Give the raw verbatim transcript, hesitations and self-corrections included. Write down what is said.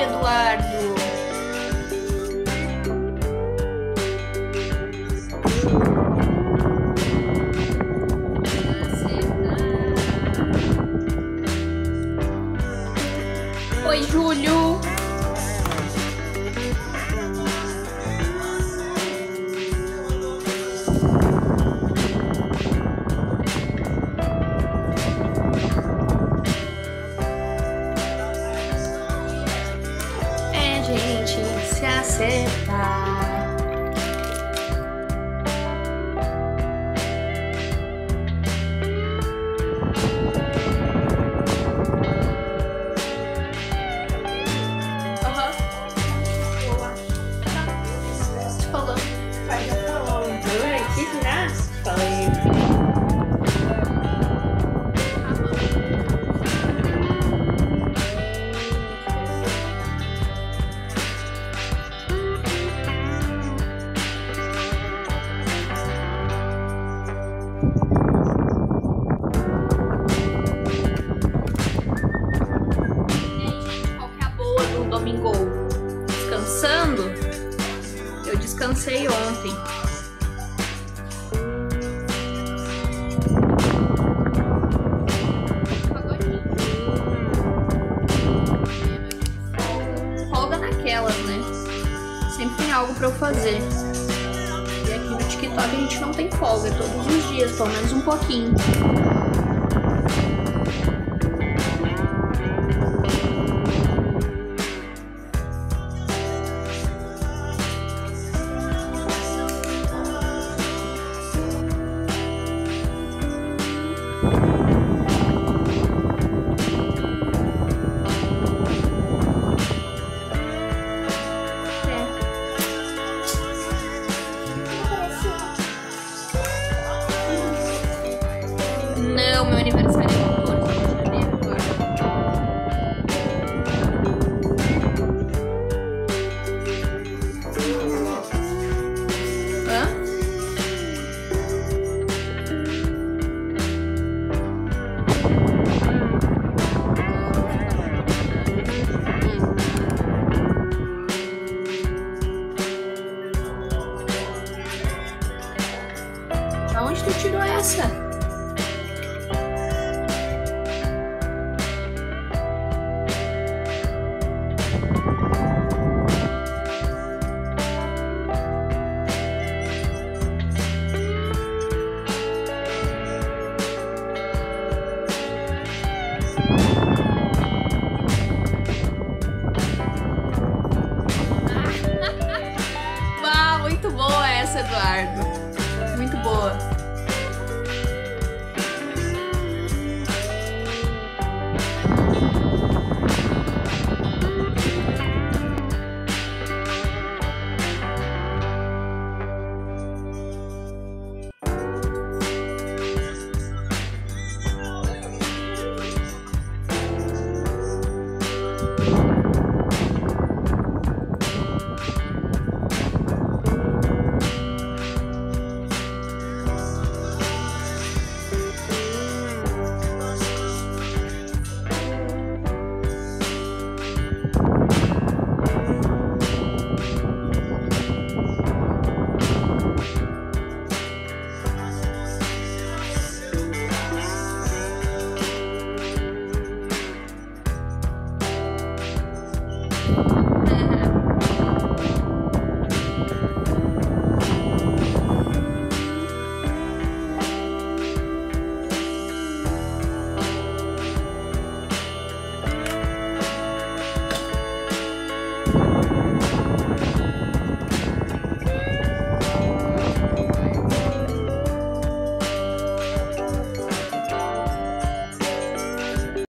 Eduardo. Oi, Júlio. É, gente, se acertar. Domingo descansando. Eu descansei ontem. Folga naquelas, né? Sempre tem algo pra eu fazer. E aqui no TikTok a gente não tem folga, é todos os dias, pelo menos um pouquinho. Não, meu aniversário é quatorze de janeiro agora. Hã? Aonde tu tirou essa? Bah, muito boa essa, Eduardo. Muito boa.